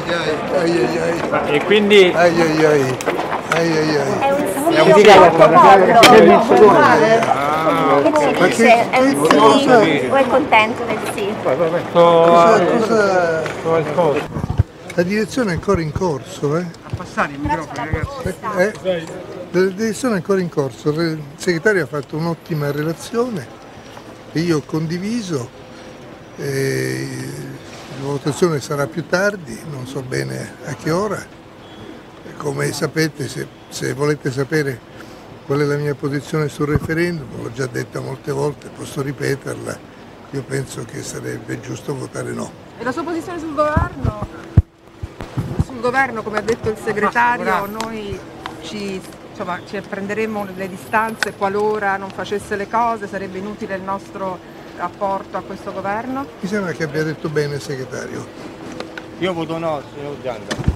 E quindi È un sì, che ci dice? È un sì o è contento del sì? La direzione è ancora in corso, A passare i microfoni, ragazzi. La direzione è ancora in corso. Il segretario ha fatto un'ottima relazione e io ho condiviso. La votazione sarà più tardi, non so bene a che ora. Come sapete, se volete sapere qual è la mia posizione sul referendum, l'ho già detta molte volte, posso ripeterla, io penso che sarebbe giusto votare no. E la sua posizione sul governo? Sul governo, come ha detto il segretario, noi ci prenderemo le distanze qualora non facesse le cose, sarebbe inutile il nostro rapporto a questo governo? Mi sembra che abbia detto bene il segretario. Io voto no, signor Gianda.